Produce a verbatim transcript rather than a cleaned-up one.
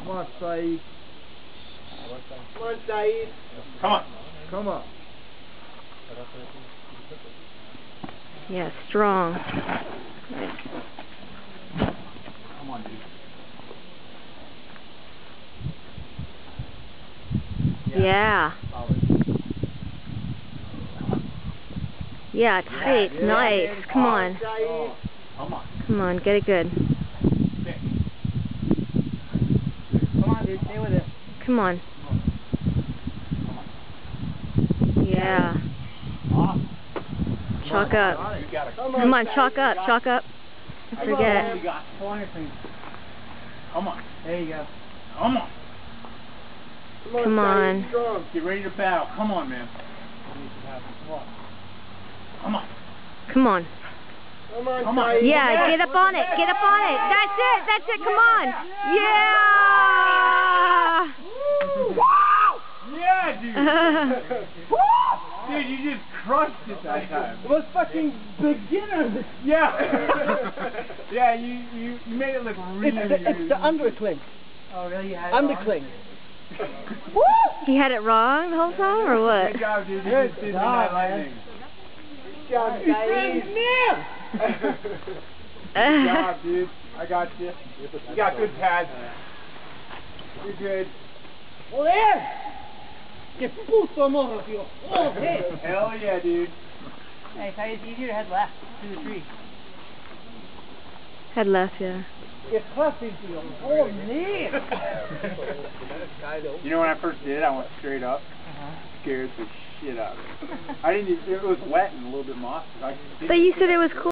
Come on, Saeed. Come on, Saeed. Come on. Come on. Yeah, strong. Come on, dude. Yeah. Yeah, tight. Yeah, nice. yeah, Come oh, on. Oh. Come on. Come on, get it good. Come on, dude. Stay with it. Come on. Yeah. Awesome. Chalk up. You got it. Come on, chalk up, chalk up. I forget. You got it. Pull on your sleeve. Come on. There you go. Come on. Come on. Get ready to battle. Come on, man. Come on. Come on. Come on, Come on. Saeed. Yeah, get up on it. Get up on it. That's it. That's it. Come on. Yeah. Wow! Yeah, dude. Dude, you just crushed it that time. It was fucking beginner. Yeah. Yeah, you, you, you made it look really, It's the, it's really the undercling. Oh, really? You had it undercling. Woo! He had it wrong the whole time, or what? Good job, dude. You Good just did job, the lightning. Good job, Saeed. Good job, dude. I got you. You got good pads. You're good. Joder! ¡Qué puto morro, tío! Joder! Hell yeah, dude. Hey, it's easier to head left to the tree. Head left, yeah. ¡Qué fácil, tío! ¡Joder! You know when I first did it, I went straight up. Uh-huh. Scared the shit out of me. I didn't even, it was wet and a little bit mossy. I could see But you said it was cool.